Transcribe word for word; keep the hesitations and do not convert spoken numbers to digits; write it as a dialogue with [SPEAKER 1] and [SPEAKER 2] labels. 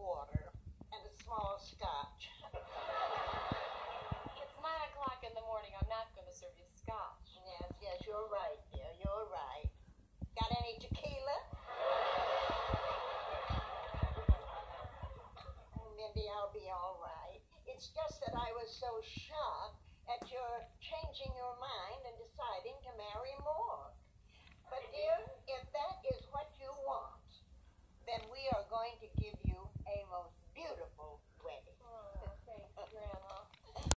[SPEAKER 1] water and a small scotch.
[SPEAKER 2] It's nine o'clock in the morning. I'm not going to serve you scotch.
[SPEAKER 1] Yes, yes, you're right, dear. You're right. Got any tequila? Oh, Mindy, I'll be all right. It's just that I was so shocked at your changing your mind and deciding to marry Mork.